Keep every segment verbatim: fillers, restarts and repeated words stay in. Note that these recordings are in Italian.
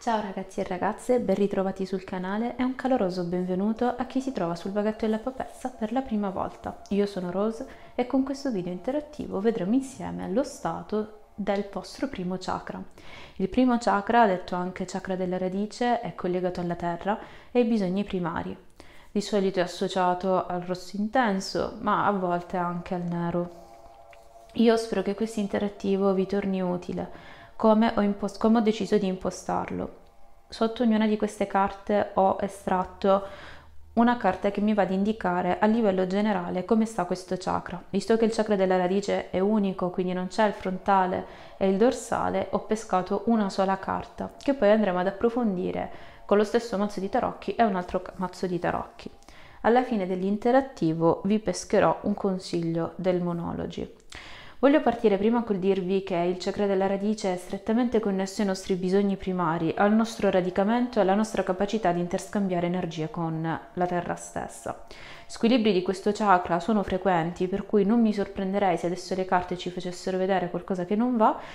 Ciao ragazzi e ragazze, ben ritrovati sul canale e un caloroso benvenuto a chi si trova sul vaghetto della papessa per la prima volta. Io sono Rose e con questo video interattivo vedremo insieme lo stato del vostro primo chakra. Il primo chakra, detto anche chakra della radice, è collegato alla terra e ai bisogni primari. Di solito è associato al rosso intenso, ma a volte anche al nero. Io spero che questo interattivo vi torni utile. Come ho, impost- come ho deciso di impostarlo. Sotto ognuna di queste carte ho estratto una carta che mi va ad indicare a livello generale come sta questo chakra. Visto che il chakra della radice è unico, quindi non c'è il frontale e il dorsale, ho pescato una sola carta che poi andremo ad approfondire con lo stesso mazzo di tarocchi e un altro mazzo di tarocchi. Alla fine dell'interattivo vi pescherò un consiglio del Monology. Voglio partire prima col dirvi che il chakra della radice è strettamente connesso ai nostri bisogni primari, al nostro radicamento e alla nostra capacità di interscambiare energie con la terra stessa. Squilibri di questo chakra sono frequenti, per cui non mi sorprenderei se adesso le carte ci facessero vedere qualcosa che non va.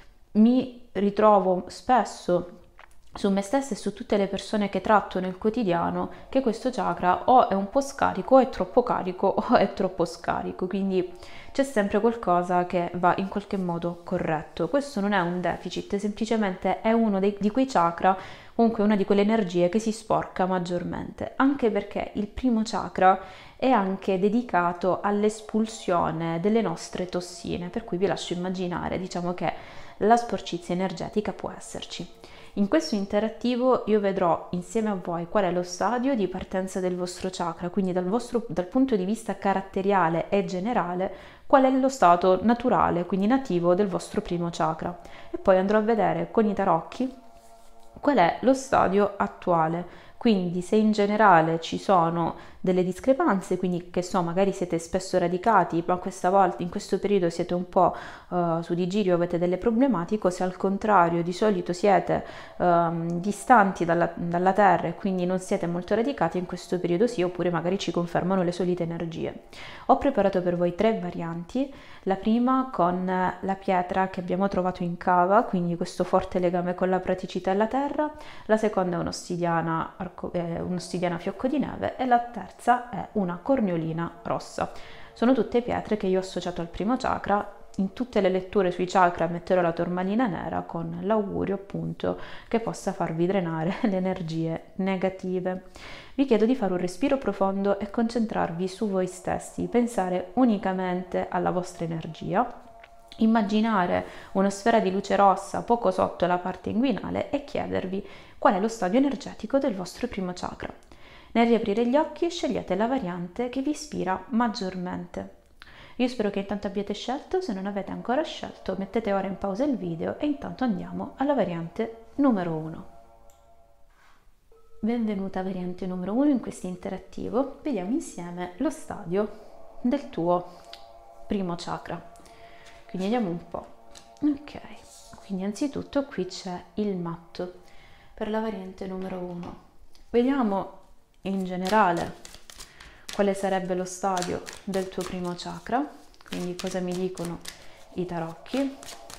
Mi ritrovo spesso su me stessa e su tutte le persone che tratto nel quotidiano che questo chakra o è un po' scarico, o è troppo carico o è troppo scarico, quindi c'è sempre qualcosa che va in qualche modo corretto. Questo non è un deficit, semplicemente è uno dei, di quei chakra, comunque una di quelle energie che si sporca maggiormente, anche perché il primo chakra è anche dedicato all'espulsione delle nostre tossine, per cui vi lascio immaginare, diciamo che la sporcizia energetica può esserci. In questo interattivo io vedrò insieme a voi qual è lo stadio di partenza del vostro chakra, quindi dal, vostro, dal punto di vista caratteriale e generale, qual è lo stato naturale, quindi nativo del vostro primo chakra. E poi andrò a vedere con i tarocchi qual è lo stadio attuale, quindi se in generale ci sono delle discrepanze, quindi che so, magari siete spesso radicati, ma questa volta in questo periodo siete un po' uh, su di giro, avete delle problematiche, o se al contrario di solito siete uh, distanti dalla, dalla terra e quindi non siete molto radicati, in questo periodo sì, oppure magari ci confermano le solite energie. Ho preparato per voi tre varianti, la prima con la pietra che abbiamo trovato in cava, quindi questo forte legame con la praticità e la terra, la seconda è un'ossidiana, eh, un'ossidiana fiocco di neve e la terza è una corniolina rossa. Sono tutte pietre che io ho associato al primo chakra. In tutte le letture sui chakra metterò la tormalina nera con l'augurio appunto che possa farvi drenare le energie negative. Vi chiedo di fare un respiro profondo e concentrarvi su voi stessi, pensare unicamente alla vostra energia, immaginare una sfera di luce rossa poco sotto la parte inguinale e chiedervi qual è lo stadio energetico del vostro primo chakra. Nel riaprire gli occhi scegliete la variante che vi ispira maggiormente. Io spero che intanto abbiate scelto, se non avete ancora scelto mettete ora in pausa il video e intanto andiamo alla variante numero uno. Benvenuta variante numero uno in questo interattivo, vediamo insieme lo stadio del tuo primo chakra. Quindi vediamo un po'. Ok, quindi anzitutto qui c'è il matto per la variante numero uno. Vediamo in generale quale sarebbe lo stadio del tuo primo chakra, quindi cosa mi dicono i tarocchi.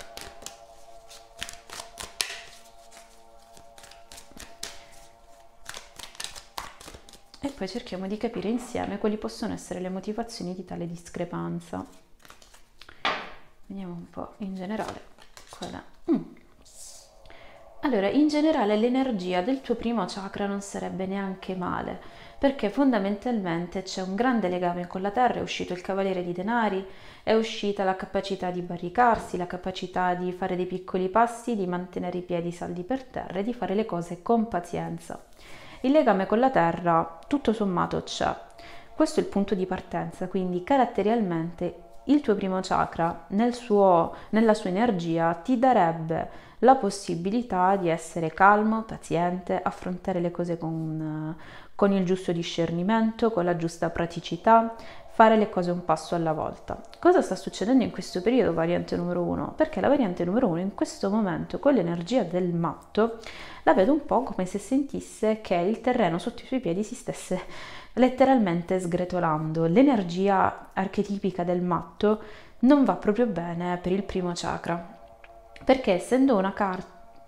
E poi cerchiamo di capire insieme quali possono essere le motivazioni di tale discrepanza. Vediamo un po' in generale qual è. Mm. Allora, in generale l'energia del tuo primo chakra non sarebbe neanche male, perché fondamentalmente c'è un grande legame con la terra, è uscito il Cavaliere di Denari, è uscita la capacità di barricarsi, la capacità di fare dei piccoli passi, di mantenere i piedi saldi per terra e di fare le cose con pazienza. Il legame con la terra, tutto sommato, c'è. Questo è il punto di partenza, quindi caratterialmente il tuo primo chakra nel suo, nella sua energia ti darebbe la possibilità di essere calmo, paziente, affrontare le cose con, con il giusto discernimento, con la giusta praticità, fare le cose un passo alla volta. Cosa sta succedendo in questo periodo, variante numero uno? Perché la variante numero uno in questo momento, con l'energia del matto, la vedo un po' come se sentisse che il terreno sotto i suoi piedi si stesse letteralmente sgretolando. L'energia archetipica del matto non va proprio bene per il primo chakra, perché essendo una carta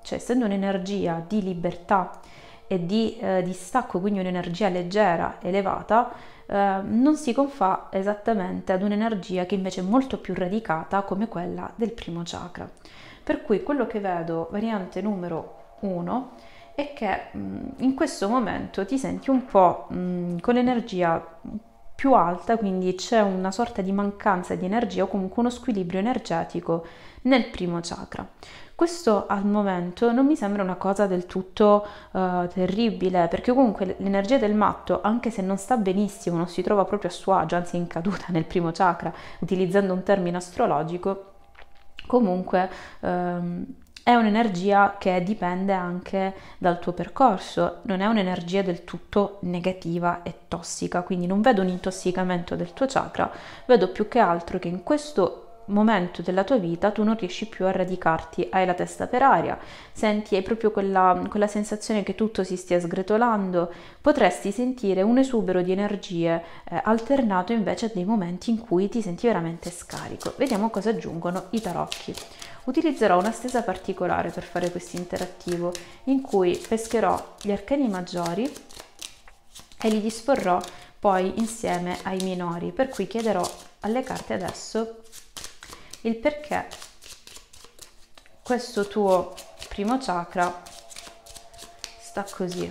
cioè essendo un'energia di libertà e di eh, distacco, quindi un'energia leggera, elevata, eh, non si confà esattamente ad un'energia che invece è molto più radicata come quella del primo chakra. Per cui quello che vedo, variante numero uno, è che mh, in questo momento ti senti un po' mh, con l'energia più alta, quindi c'è una sorta di mancanza di energia o comunque uno squilibrio energetico nel primo chakra. Questo al momento non mi sembra una cosa del tutto uh, terribile, perché comunque l'energia del matto, anche se non sta benissimo, non si trova proprio a suo agio, anzi è in caduta nel primo chakra, utilizzando un termine astrologico, comunque um, è un'energia che dipende anche dal tuo percorso, non è un'energia del tutto negativa e tossica, quindi non vedo un intossicamento del tuo chakra, vedo più che altro che in questo momento della tua vita tu non riesci più a radicarti, hai la testa per aria, senti, hai proprio quella, quella sensazione che tutto si stia sgretolando, potresti sentire un esubero di energie eh, alternato invece a dei momenti in cui ti senti veramente scarico. Vediamo cosa aggiungono i tarocchi. Utilizzerò una stesa particolare per fare questo interattivo, in cui pescherò gli arcani maggiori e li disporrò poi insieme ai minori, per cui chiederò alle carte adesso il perché questo tuo primo chakra sta così.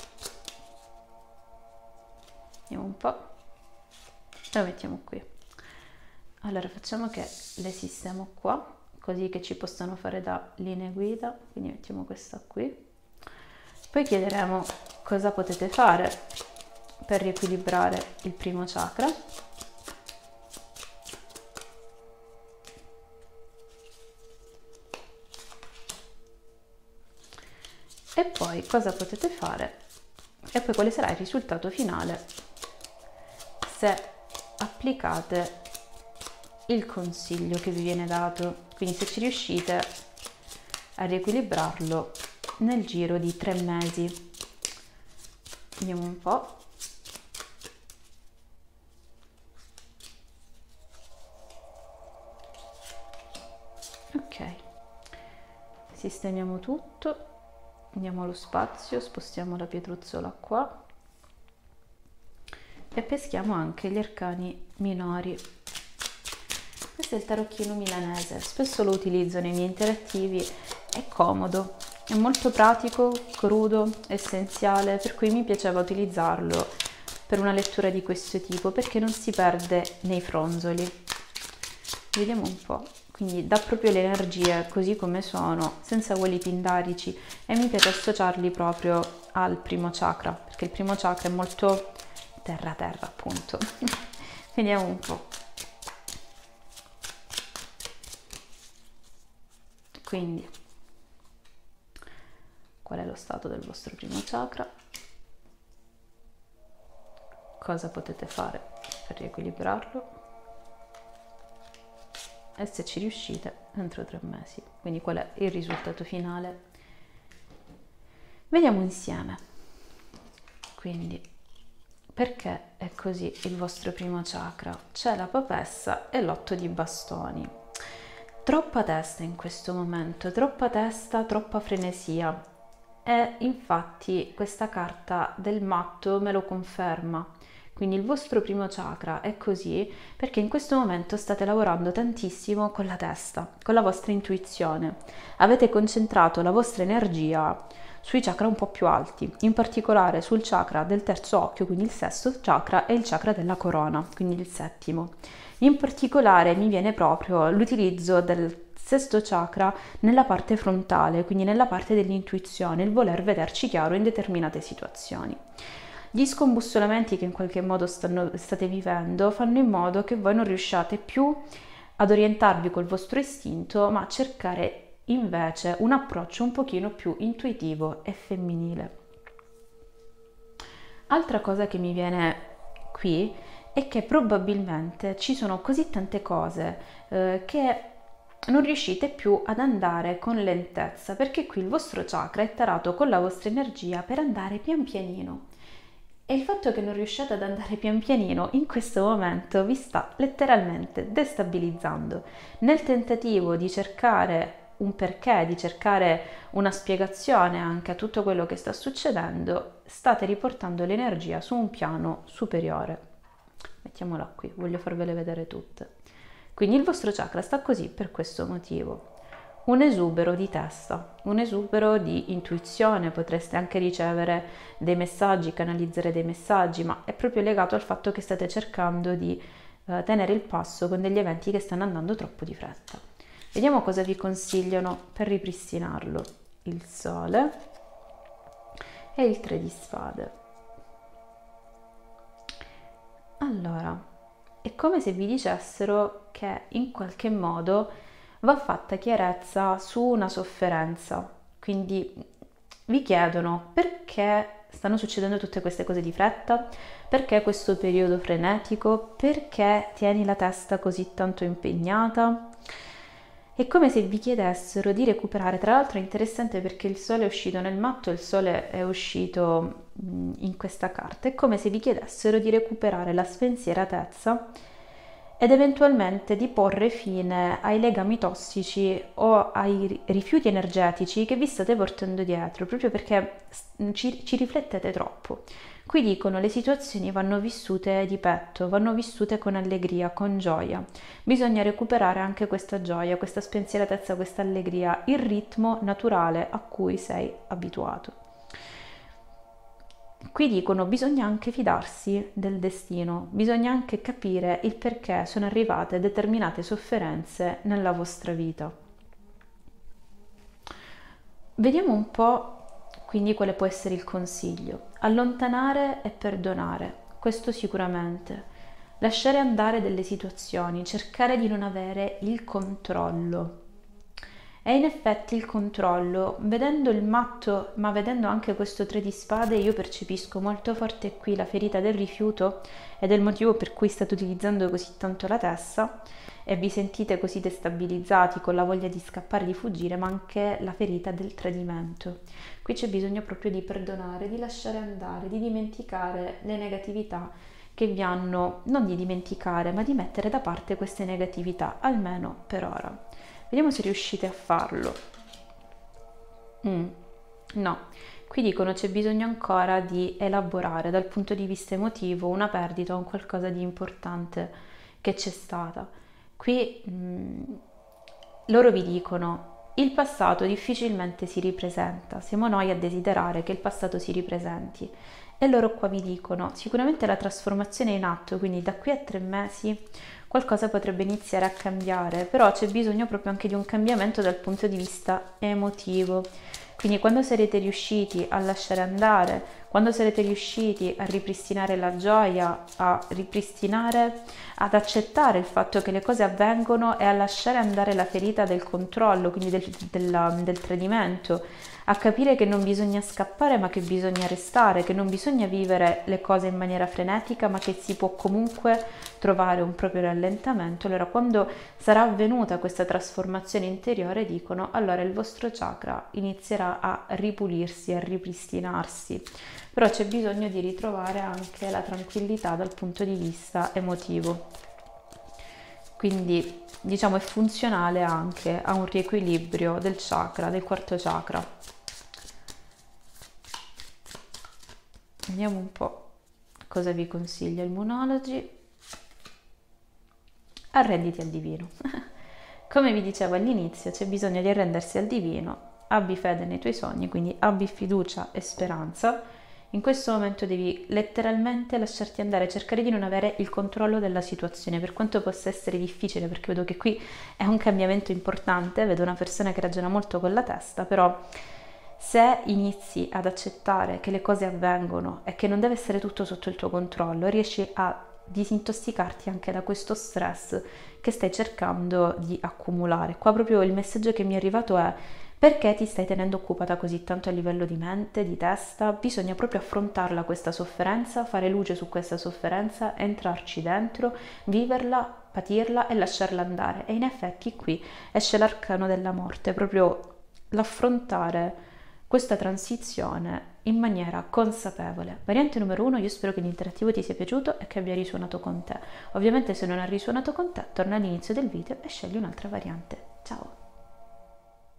Vediamo un po', e lo mettiamo qui. Allora facciamo che le sistemo qua, così che ci possano fare da linee guida, quindi mettiamo questa qui. Poi chiederemo cosa potete fare per riequilibrare il primo chakra. E poi cosa potete fare e poi quale sarà il risultato finale se applicate il consiglio che vi viene dato, quindi se ci riuscite a riequilibrarlo nel giro di tre mesi. Vediamo un po'. Ok, sistemiamo tutto. Andiamo allo spazio, spostiamo la pietruzzola qua e peschiamo anche gli arcani minori. Questo è il tarocchino milanese, spesso lo utilizzo nei miei interattivi, è comodo, è molto pratico, crudo, essenziale, per cui mi piaceva utilizzarlo per una lettura di questo tipo, perché non si perde nei fronzoli. Vediamo un po'. Quindi dà proprio le energie così come sono, senza voli pindarici, e mi piace associarli proprio al primo chakra, perché il primo chakra è molto terra-terra, appunto. Vediamo un po'. Quindi, qual è lo stato del vostro primo chakra? Cosa potete fare per riequilibrarlo? E se ci riuscite entro tre mesi, quindi qual è il risultato finale? Vediamo insieme. Quindi perché è così il vostro primo chakra? C'è la papessa e l'otto di bastoni. Troppa testa in questo momento, troppa testa, troppa frenesia, e infatti questa carta del matto me lo conferma. Quindi il vostro primo chakra è così perché in questo momento state lavorando tantissimo con la testa, con la vostra intuizione. Avete concentrato la vostra energia sui chakra un po' più alti, in particolare sul chakra del terzo occhio, quindi il sesto chakra, e il chakra della corona, quindi il settimo. In particolare mi viene proprio l'utilizzo del sesto chakra nella parte frontale, quindi nella parte dell'intuizione, il voler vederci chiaro in determinate situazioni. Gli scombussolamenti che in qualche modo stanno, state vivendo fanno in modo che voi non riusciate più ad orientarvi col vostro istinto, ma a cercare invece un approccio un pochino più intuitivo e femminile. Altra cosa che mi viene qui è che probabilmente ci sono così tante cose eh, che non riuscite più ad andare con lentezza, perché qui il vostro chakra è tarato con la vostra energia per andare pian pianino. E il fatto che non riusciate ad andare pian pianino in questo momento vi sta letteralmente destabilizzando. Nel tentativo di cercare un perché, di cercare una spiegazione anche a tutto quello che sta succedendo, state riportando l'energia su un piano superiore. Mettiamola qui, voglio farvele vedere tutte. Quindi il vostro chakra sta così per questo motivo. Un esubero di testa, un esubero di intuizione, potreste anche ricevere dei messaggi, canalizzare dei messaggi, ma è proprio legato al fatto che state cercando di eh, tenere il passo con degli eventi che stanno andando troppo di fretta. Vediamo cosa vi consigliano per ripristinarlo. Il Sole e il Tre di Spade. Allora, è come se vi dicessero che in qualche modo va fatta chiarezza su una sofferenza, quindi vi chiedono perché stanno succedendo tutte queste cose di fretta, perché questo periodo frenetico, perché tieni la testa così tanto impegnata. È come se vi chiedessero di recuperare. Tra l'altro è interessante perché il Sole è uscito nel matto e il Sole è uscito in questa carta. È come se vi chiedessero di recuperare la spensieratezza ed eventualmente di porre fine ai legami tossici o ai rifiuti energetici che vi state portando dietro, proprio perché ci, ci riflettete troppo. Qui dicono le situazioni vanno vissute di petto, vanno vissute con allegria, con gioia. Bisogna recuperare anche questa gioia, questa spensieratezza, questa allegria, il ritmo naturale a cui sei abituato. Qui dicono bisogna anche fidarsi del destino, bisogna anche capire il perché sono arrivate determinate sofferenze nella vostra vita. Vediamo un po' quindi quale può essere il consiglio. Allontanare e perdonare, questo sicuramente. Lasciare andare delle situazioni, cercare di non avere il controllo. E in effetti il controllo, vedendo il matto, ma vedendo anche questo Tre di Spade, io percepisco molto forte qui la ferita del rifiuto ed è il motivo per cui state utilizzando così tanto la testa e vi sentite così destabilizzati con la voglia di scappare, di fuggire, ma anche la ferita del tradimento. Qui c'è bisogno proprio di perdonare, di lasciare andare, di dimenticare le negatività che vi hanno, non di dimenticare, ma di mettere da parte queste negatività, almeno per ora. Vediamo se riuscite a farlo. Mm, no, qui dicono c'è bisogno ancora di elaborare dal punto di vista emotivo una perdita o un qualcosa di importante che c'è stata. Qui mm, loro vi dicono il passato difficilmente si ripresenta, siamo noi a desiderare che il passato si ripresenti. E loro qua vi dicono sicuramente la trasformazione è in atto, quindi da qui a tre mesi qualcosa potrebbe iniziare a cambiare, però c'è bisogno proprio anche di un cambiamento dal punto di vista emotivo. Quindi quando sarete riusciti a lasciare andare, quando sarete riusciti a ripristinare la gioia, a ripristinare, ad accettare il fatto che le cose avvengono e a lasciare andare la ferita del controllo, quindi del, del, del tradimento, a capire che non bisogna scappare ma che bisogna restare, che non bisogna vivere le cose in maniera frenetica ma che si può comunque trovare un proprio rallentamento. Allora quando sarà avvenuta questa trasformazione interiore dicono allora il vostro chakra inizierà a ripulirsi, a ripristinarsi, però c'è bisogno di ritrovare anche la tranquillità dal punto di vista emotivo. Quindi diciamo è funzionale anche a un riequilibrio del chakra, del quarto chakra. Vediamo un po' cosa vi consiglia il Moonology. Arrenditi al divino. Come vi dicevo all'inizio, c'è bisogno di arrendersi al divino, abbi fede nei tuoi sogni, quindi abbi fiducia e speranza. In questo momento devi letteralmente lasciarti andare, cercare di non avere il controllo della situazione, per quanto possa essere difficile, perché vedo che qui è un cambiamento importante, vedo una persona che ragiona molto con la testa, però se inizi ad accettare che le cose avvengono e che non deve essere tutto sotto il tuo controllo, riesci a disintossicarti anche da questo stress che stai cercando di accumulare. Qua proprio il messaggio che mi è arrivato è: perché ti stai tenendo occupata così tanto a livello di mente, di testa? Bisogna proprio affrontarla questa sofferenza, fare luce su questa sofferenza, entrarci dentro, viverla, patirla e lasciarla andare. E in effetti qui esce l'arcano della morte, proprio l'affrontare questa transizione in maniera consapevole. Variante numero uno, io spero che l'interattivo ti sia piaciuto e che abbia risuonato con te. Ovviamente se non ha risuonato con te, torna all'inizio del video e scegli un'altra variante. Ciao!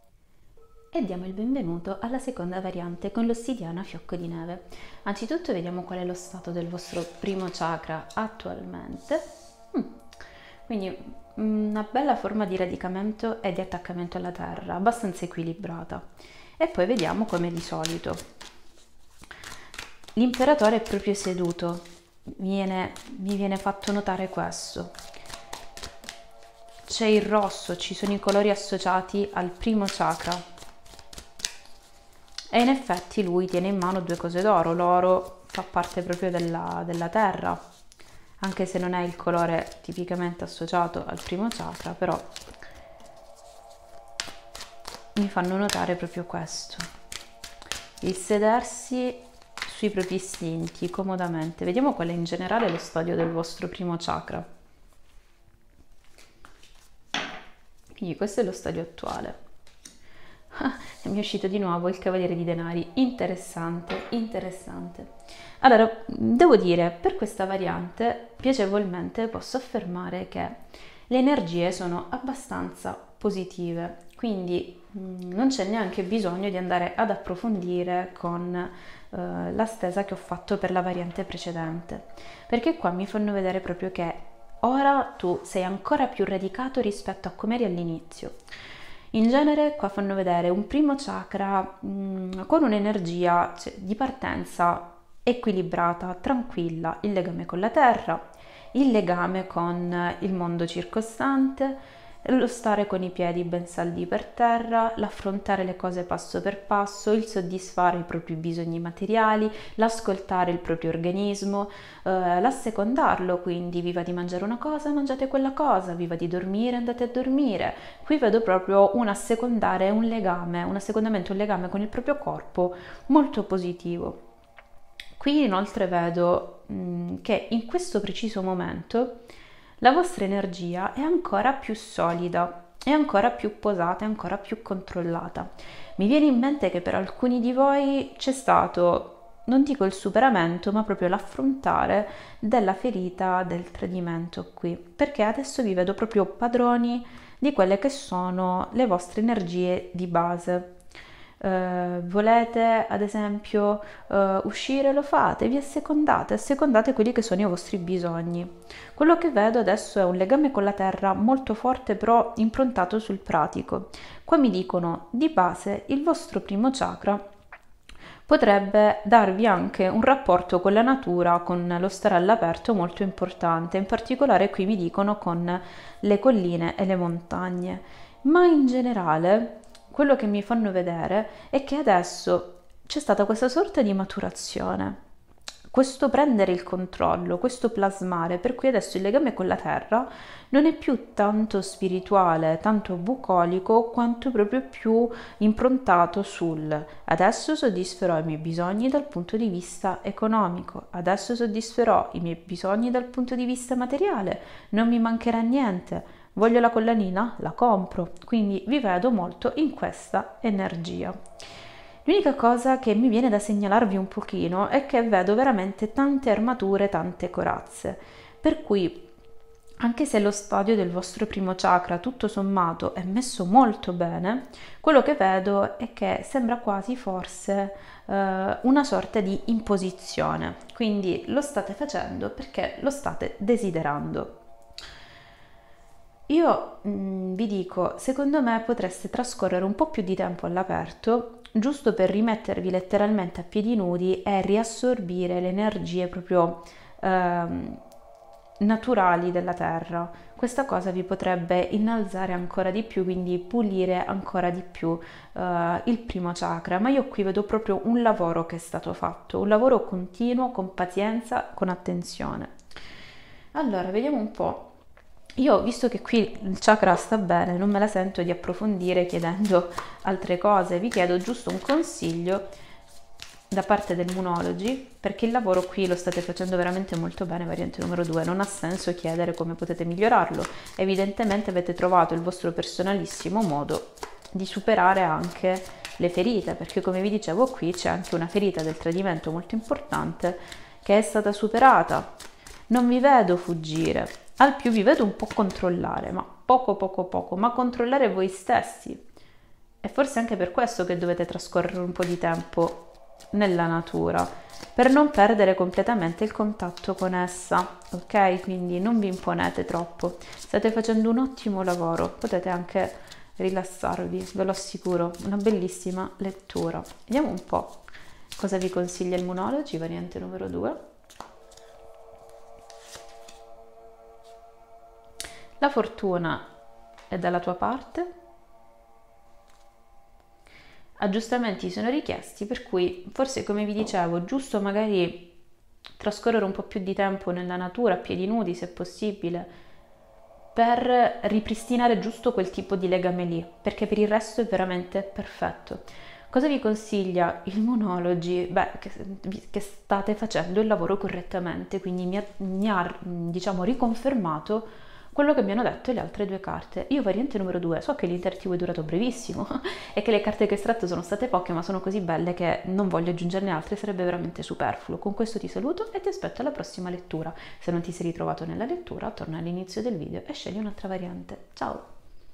e diamo il benvenuto alla seconda variante con l'ossidiana fiocco di neve. Anzitutto vediamo qual è lo stato del vostro primo chakra attualmente. Mm. Quindi una bella forma di radicamento e di attaccamento alla terra, abbastanza equilibrata. E poi vediamo come di solito. L'imperatore è proprio seduto, viene, mi viene fatto notare questo. C'è il rosso, ci sono i colori associati al primo chakra. E in effetti lui tiene in mano due cose d'oro, l'oro fa parte proprio della, della terra, anche se non è il colore tipicamente associato al primo chakra, però mi fanno notare proprio questo, il sedersi sui propri istinti comodamente. Vediamo qual è in generale lo stadio del vostro primo chakra. Quindi questo è lo stadio attuale. Ah, mi è uscito di nuovo il Cavaliere di Denari, interessante, interessante. Allora, devo dire, per questa variante, piacevolmente posso affermare che le energie sono abbastanza positive, quindi mh, non c'è neanche bisogno di andare ad approfondire con eh, la stesa che ho fatto per la variante precedente, perché qua mi fanno vedere proprio che ora tu sei ancora più radicato rispetto a come eri all'inizio. In genere qua fanno vedere un primo chakra mh, con un'energia, cioè, di partenza equilibrata, tranquilla, il legame con la terra, il legame con il mondo circostante, lo stare con i piedi ben saldi per terra, l'affrontare le cose passo per passo, il soddisfare i propri bisogni materiali, l'ascoltare il proprio organismo, eh, l'assecondarlo, quindi vi va di mangiare una cosa, mangiate quella cosa, vi va di dormire, andate a dormire. Qui vedo proprio un assecondare, un legame, un assecondamento, un legame con il proprio corpo molto positivo. Qui inoltre vedo mh, che in questo preciso momento la vostra energia è ancora più solida, è ancora più posata, è ancora più controllata. Mi viene in mente che per alcuni di voi c'è stato, non dico il superamento, ma proprio l'affrontare della ferita del tradimento qui, perché adesso vi vedo proprio padroni di quelle che sono le vostre energie di base. Uh, volete ad esempio uh, uscire, lo fate, vi assecondate, assecondate quelli che sono i vostri bisogni. Quello che vedo adesso è un legame con la terra molto forte, però improntato sul pratico. Qua mi dicono di base il vostro primo chakra potrebbe darvi anche un rapporto con la natura, con lo stare all'aperto molto importante, in particolare qui mi dicono con le colline e le montagne, ma in generale quello che mi fanno vedere è che adesso c'è stata questa sorta di maturazione, questo prendere il controllo, questo plasmare, per cui adesso il legame con la terra non è più tanto spirituale, tanto bucolico, quanto proprio più improntato sul adesso soddisferò i miei bisogni dal punto di vista economico, adesso soddisferò i miei bisogni dal punto di vista materiale, non mi mancherà niente. Voglio la collanina? La compro. Quindi vi vedo molto in questa energia. L'unica cosa che mi viene da segnalarvi un pochino è che vedo veramente tante armature, tante corazze. Per cui, anche se lo stadio del vostro primo chakra tutto sommato è messo molto bene, quello che vedo è che sembra quasi forse eh, una sorta di imposizione. Quindi lo state facendo perché lo state desiderando. Io mh, vi dico, secondo me potreste trascorrere un po' più di tempo all'aperto, giusto per rimettervi letteralmente a piedi nudi e riassorbire le energie proprio ehm, naturali della terra. Questa cosa vi potrebbe innalzare ancora di più, quindi pulire ancora di più eh, il primo chakra. Ma io qui vedo proprio un lavoro che è stato fatto, un lavoro continuo, con pazienza, con attenzione. Allora, vediamo un po'. Io, visto che qui il chakra sta bene, non me la sento di approfondire chiedendo altre cose, vi chiedo giusto un consiglio da parte del Moonology, perché il lavoro qui lo state facendo veramente molto bene, variante numero due, non ha senso chiedere come potete migliorarlo, evidentemente avete trovato il vostro personalissimo modo di superare anche le ferite, perché come vi dicevo qui c'è anche una ferita del tradimento molto importante che è stata superata. Non vi vedo fuggire, al più vi vedo un po' controllare, ma poco poco poco, ma controllare voi stessi. è forse anche per questo che dovete trascorrere un po' di tempo nella natura, per non perdere completamente il contatto con essa, ok? Quindi non vi imponete troppo, state facendo un ottimo lavoro, potete anche rilassarvi, ve lo assicuro, una bellissima lettura. Vediamo un po' cosa vi consiglia il Moonology, variante numero due. La fortuna è dalla tua parte, aggiustamenti sono richiesti, per cui forse, come vi dicevo, giusto magari trascorrere un po' più di tempo nella natura a piedi nudi se possibile, per ripristinare giusto quel tipo di legame lì, perché per il resto è veramente perfetto. Cosa vi consiglia il Moonology? Beh, che, che state facendo il lavoro correttamente, quindi mi ha, mi ha diciamo riconfermato quello che mi hanno detto le altre due carte. Io variante numero due, so che l'interattivo è durato brevissimo e che le carte che ho estratto sono state poche, ma sono così belle che non voglio aggiungerne altre, sarebbe veramente superfluo. Con questo ti saluto e ti aspetto alla prossima lettura. Se non ti sei ritrovato nella lettura, torna all'inizio del video e scegli un'altra variante. Ciao!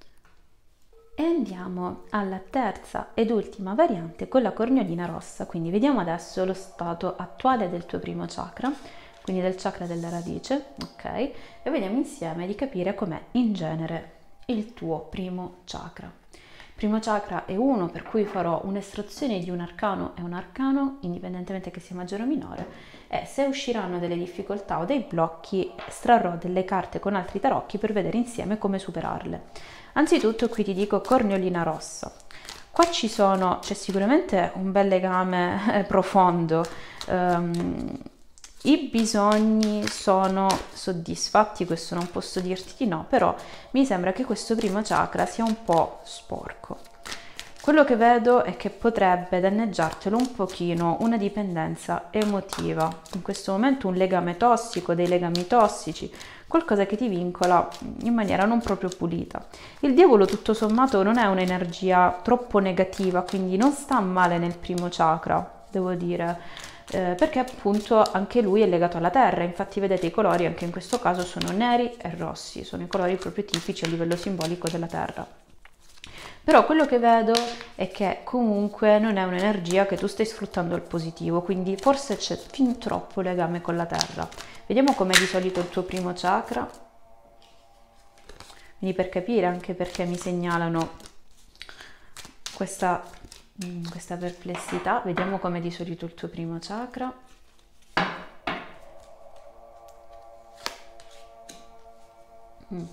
E andiamo alla terza ed ultima variante con la corniolina rossa, quindi vediamo adesso lo stato attuale del tuo primo chakra, quindi del chakra della radice, ok? E vediamo insieme di capire com'è in genere il tuo primo chakra. Primo chakra è uno, per cui farò un'estrazione di un arcano e un arcano, indipendentemente che sia maggiore o minore, e se usciranno delle difficoltà o dei blocchi, estrarrò delle carte con altri tarocchi per vedere insieme come superarle. Anzitutto qui ti dico corniolina rossa. Qua ci sono, c'è sicuramente un bel legame eh, profondo, um, i bisogni sono soddisfatti, questo non posso dirti di no, però mi sembra che questo primo chakra sia un po' sporco. Quello che vedo è che potrebbe danneggiartelo un pochino una dipendenza emotiva, in questo momento un legame tossico, dei legami tossici, qualcosa che ti vincola in maniera non proprio pulita. Il diavolo tutto sommato non è un'energia troppo negativa, quindi non sta male nel primo chakra, devo dire. Eh, perché appunto anche lui è legato alla terra, infatti vedete i colori anche in questo caso sono neri e rossi, sono i colori proprio tipici a livello simbolico della terra. Però quello che vedo è che comunque non è un'energia che tu stai sfruttando al positivo, quindi forse c'è fin troppo legame con la terra. Vediamo com'è di solito il tuo primo chakra, quindi per capire anche perché mi segnalano questa questa perplessità. Vediamo come di solito il tuo primo chakra. Mm.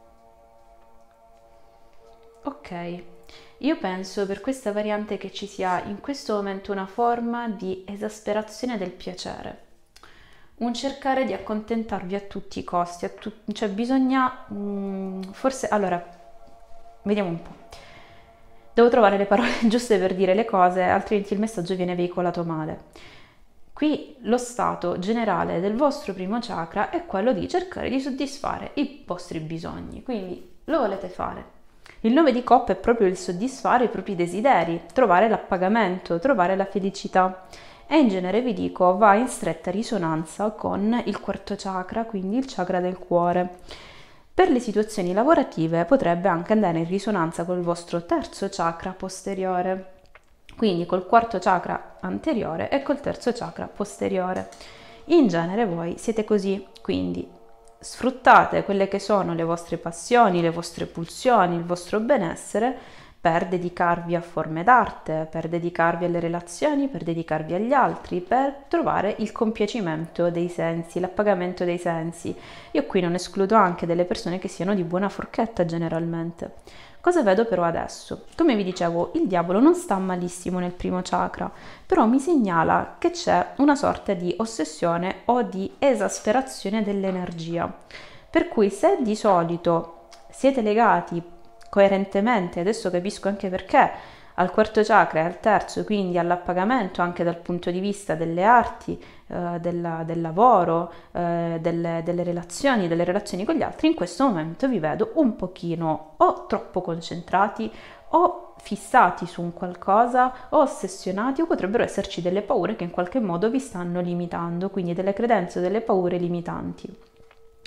Ok, io penso per questa variante che ci sia in questo momento una forma di esasperazione del piacere, un cercare di accontentarvi a tutti i costi, a tu- cioè bisogna mm, forse, allora, vediamo un po'. Devo trovare le parole giuste per dire le cose, altrimenti il messaggio viene veicolato male. Qui lo stato generale del vostro primo chakra è quello di cercare di soddisfare i vostri bisogni, quindi lo volete fare. Il nove di coppa è proprio il soddisfare i propri desideri, trovare l'appagamento, trovare la felicità. E in genere vi dico va in stretta risonanza con il quarto chakra, quindi il chakra del cuore. Per le situazioni lavorative potrebbe anche andare in risonanza col vostro terzo chakra posteriore, quindi col quarto chakra anteriore e col terzo chakra posteriore. In genere voi siete così, quindi sfruttate quelle che sono le vostre passioni, le vostre pulsioni, il vostro benessere per dedicarvi a forme d'arte, per dedicarvi alle relazioni, per dedicarvi agli altri, per trovare il compiacimento dei sensi, l'appagamento dei sensi. Io qui non escludo anche delle persone che siano di buona forchetta generalmente. Cosa vedo però adesso? Come vi dicevo, il diavolo non sta malissimo nel primo chakra, però mi segnala che c'è una sorta di ossessione o di esasperazione dell'energia. Per cui se di solito siete legati coerentemente, adesso capisco anche perché, al quarto chakra e al terzo, quindi all'appagamento anche dal punto di vista delle arti, eh, della, del lavoro, eh, delle, delle relazioni, delle relazioni con gli altri, in questo momento vi vedo un pochino o troppo concentrati o fissati su un qualcosa o ossessionati, o potrebbero esserci delle paure che in qualche modo vi stanno limitando, quindi delle credenze o delle paure limitanti.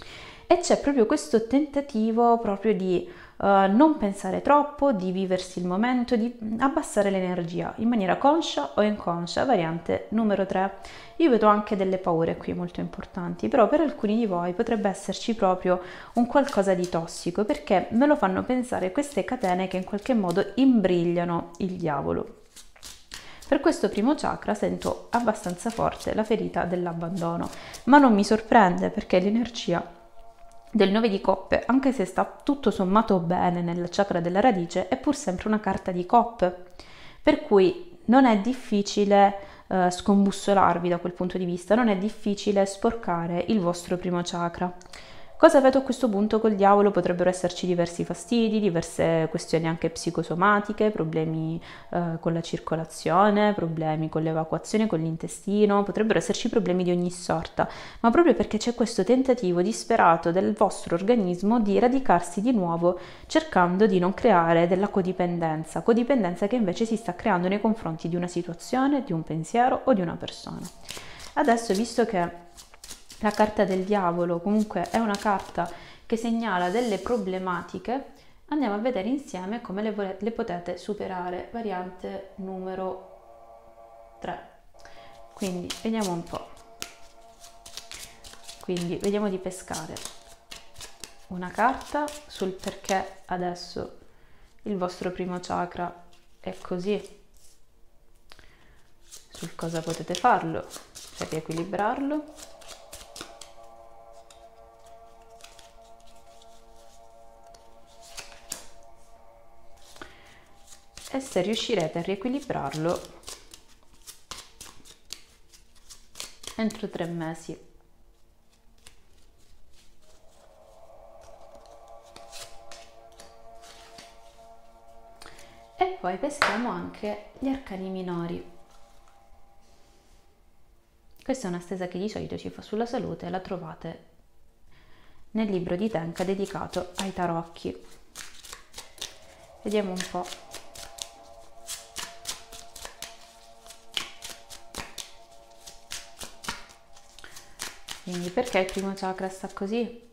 e c'è proprio questo tentativo proprio di uh, non pensare troppo, di viversi il momento, di abbassare l'energia in maniera conscia o inconscia. Variante numero tre. Io vedo anche delle paure qui molto importanti, però per alcuni di voi potrebbe esserci proprio un qualcosa di tossico, perché me lo fanno pensare queste catene che in qualche modo imbrigliano il diavolo. Per questo primo chakra sento abbastanza forte la ferita dell'abbandono, ma non mi sorprende perché l'energia del nove di coppe, anche se sta tutto sommato bene nel chakra della radice, è pur sempre una carta di coppe, per cui non è difficile eh, scombussolarvi da quel punto di vista, non è difficile sporcare il vostro primo chakra. Cosa vedo a questo punto col diavolo? Potrebbero esserci diversi fastidi, diverse questioni anche psicosomatiche, problemi eh, con la circolazione, problemi con l'evacuazione, con l'intestino, potrebbero esserci problemi di ogni sorta, ma proprio perché c'è questo tentativo disperato del vostro organismo di radicarsi di nuovo, cercando di non creare della codipendenza, codipendenza che invece si sta creando nei confronti di una situazione, di un pensiero o di una persona. Adesso, visto che la carta del diavolo comunque è una carta che segnala delle problematiche, andiamo a vedere insieme come le, vo- le potete superare. Variante numero tre. Quindi vediamo un po'. Quindi vediamo di pescare una carta sul perché adesso il vostro primo chakra è così, sul cosa potete farlo per riequilibrarlo. E se riuscirete a riequilibrarlo entro tre mesi. E poi peschiamo anche gli arcani minori. Questa è una stesa che di solito ci fa sulla salute, la trovate nel libro di Tenka dedicato ai tarocchi. Vediamo un po'. Quindi perché il primo chakra sta così?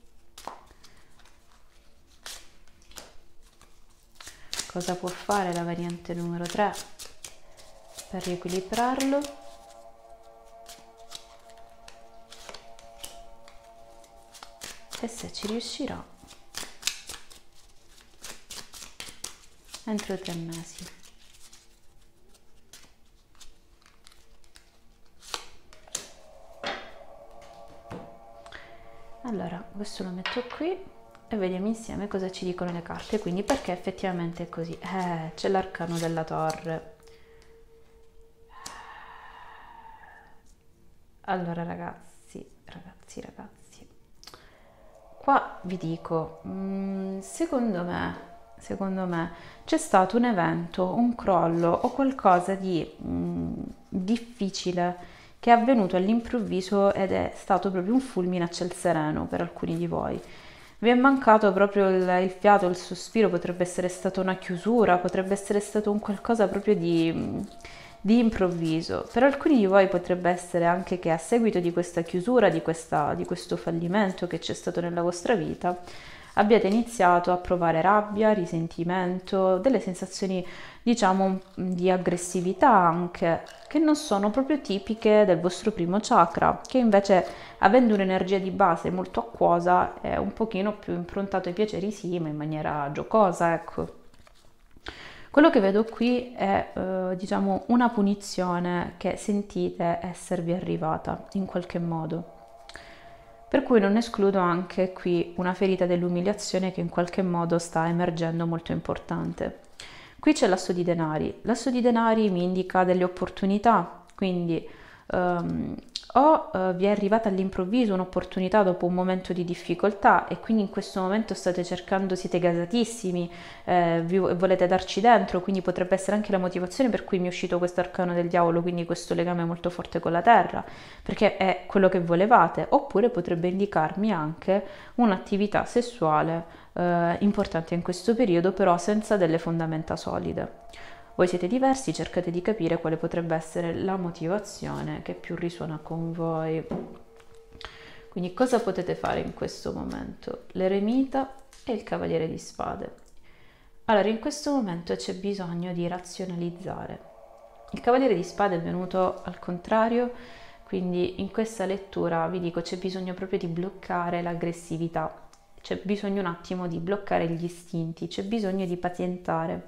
Cosa può fare la variante numero tre per riequilibrarlo? E se ci riuscirà entro tre mesi. Allora, questo lo metto qui e vediamo insieme cosa ci dicono le carte, quindi perché effettivamente è così. Eh, c'è l'arcano della torre. Allora ragazzi, ragazzi, ragazzi, qua vi dico, mh, secondo me, secondo me c'è stato un evento, un crollo o qualcosa di mh, difficile che è avvenuto all'improvviso ed è stato proprio un fulmine a ciel sereno per alcuni di voi. Vi è mancato proprio il, il fiato, il sospiro, potrebbe essere stata una chiusura, potrebbe essere stato un qualcosa proprio di, di improvviso. Per alcuni di voi potrebbe essere anche che a seguito di questa chiusura, di, questa, di questo fallimento che c'è stato nella vostra vita, abbiate iniziato a provare rabbia, risentimento, delle sensazioni diciamo di aggressività anche, che non sono proprio tipiche del vostro primo chakra, che invece avendo un'energia di base molto acquosa è un pochino più improntato ai piaceri sì, ma in maniera giocosa, ecco. Quello che vedo qui è eh, diciamo una punizione che sentite esservi arrivata in qualche modo. Per cui non escludo anche qui una ferita dell'umiliazione che in qualche modo sta emergendo molto importante. Qui c'è l'asso di denari. L'asso di denari mi indica delle opportunità, quindi um, o uh, vi è arrivata all'improvviso un'opportunità dopo un momento di difficoltà e quindi in questo momento state cercando, siete gasatissimi, eh, vi, volete darci dentro, quindi potrebbe essere anche la motivazione per cui mi è uscito questo arcano del diavolo, quindi questo legame molto forte con la terra, perché è quello che volevate, oppure potrebbe indicarmi anche un'attività sessuale eh, importante in questo periodo, però senza delle fondamenta solide. Voi siete diversi, cercate di capire quale potrebbe essere la motivazione che più risuona con voi. Quindi cosa potete fare in questo momento? L'eremita e il cavaliere di spade. Allora, in questo momento c'è bisogno di razionalizzare. Il cavaliere di spade è venuto al contrario, quindi in questa lettura vi dico c'è bisogno proprio di bloccare l'aggressività, c'è bisogno un attimo di bloccare gli istinti, c'è bisogno di pazientare.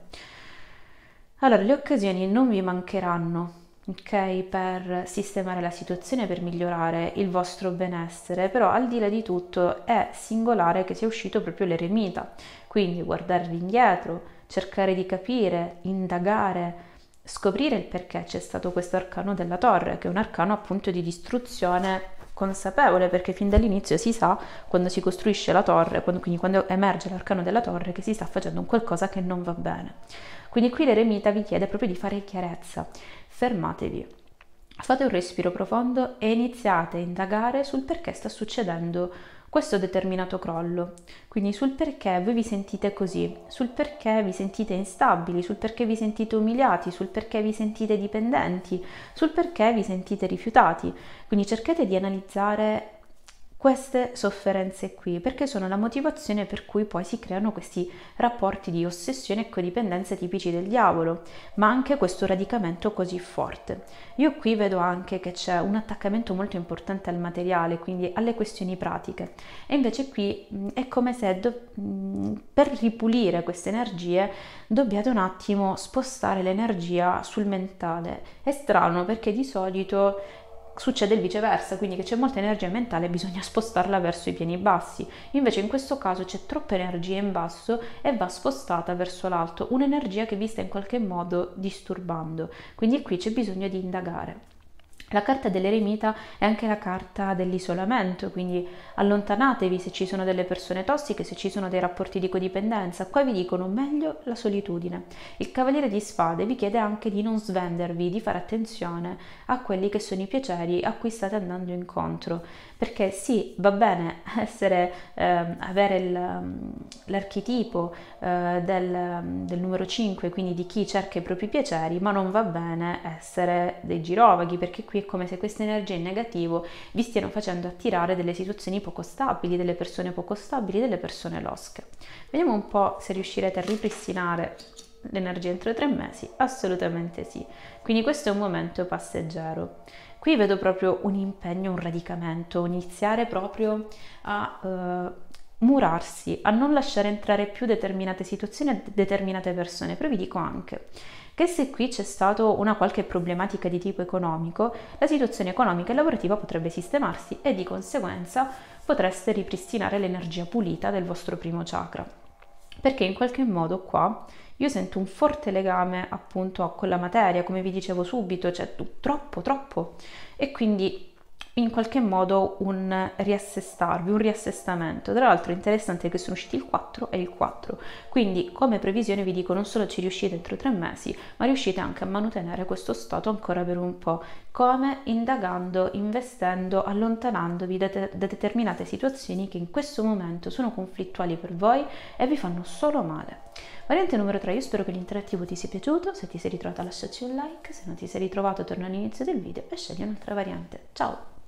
Allora, le occasioni non vi mancheranno, ok, per sistemare la situazione, per migliorare il vostro benessere, però al di là di tutto è singolare che sia uscito proprio l'eremita, quindi guardare indietro, cercare di capire, indagare, scoprire il perché c'è stato questo arcano della torre, che è un arcano appunto di distruzione consapevole, perché fin dall'inizio si sa, quando si costruisce la torre, quando, quindi quando emerge l'arcano della torre, che si sta facendo un qualcosa che non va bene. Quindi qui l'eremita vi chiede proprio di fare chiarezza. Fermatevi, fate un respiro profondo e iniziate a indagare sul perché sta succedendo questo determinato crollo, quindi sul perché voi vi sentite così, sul perché vi sentite instabili, sul perché vi sentite umiliati, sul perché vi sentite dipendenti, sul perché vi sentite rifiutati. Quindi cercate di analizzare queste sofferenze qui, perché sono la motivazione per cui poi si creano questi rapporti di ossessione e codipendenza tipici del diavolo, ma anche questo radicamento così forte. Io qui vedo anche che c'è un attaccamento molto importante al materiale, quindi alle questioni pratiche, e invece qui mh, è come se do, mh, per ripulire queste energie dobbiate un attimo spostare l'energia sul mentale. È strano perché di solito succede il viceversa, quindi che c'è molta energia mentale e bisogna spostarla verso i piani bassi. Invece in questo caso c'è troppa energia in basso e va spostata verso l'alto, un'energia che vi sta in qualche modo disturbando. Quindi qui c'è bisogno di indagare. La carta dell'eremita è anche la carta dell'isolamento, quindi allontanatevi se ci sono delle persone tossiche, se ci sono dei rapporti di codipendenza. Qua vi dicono meglio la solitudine. Il cavaliere di spade vi chiede anche di non svendervi, di fare attenzione a quelli che sono i piaceri a cui state andando incontro, perché sì, va bene essere, eh, avere il, l'archetipo eh, del, del numero cinque, quindi di chi cerca i propri piaceri, ma non va bene essere dei girovaghi, perché qui è come se questa energia in negativo vi stiano facendo attirare delle situazioni poco stabili, delle persone poco stabili, delle persone losche. Vediamo un po' se riuscirete a ripristinare l'energia entro tre mesi. Assolutamente sì. Quindi questo è un momento passeggero. Qui vedo proprio un impegno, un radicamento, iniziare proprio a uh, murarsi, a non lasciare entrare più determinate situazioni e determinate persone. Però vi dico anche che se qui c'è stata una qualche problematica di tipo economico, la situazione economica e lavorativa potrebbe sistemarsi e di conseguenza potreste ripristinare l'energia pulita del vostro primo chakra. Perché in qualche modo qua io sento un forte legame appunto con la materia, come vi dicevo subito, cioè troppo, troppo. E quindi in qualche modo un riassestarvi, un riassestamento. Tra l'altro è interessante che sono usciti il quattro e il quattro, quindi come previsione vi dico non solo ci riuscite entro tre mesi, ma riuscite anche a mantenere questo stato ancora per un po', come indagando, investendo, allontanandovi da, te- da determinate situazioni che in questo momento sono conflittuali per voi e vi fanno solo male. Variante numero tre, io spero che l'interattivo ti sia piaciuto, se ti sei ritrovata lasciaci un like, se non ti sei ritrovato torna all'inizio del video e scegli un'altra variante. Ciao!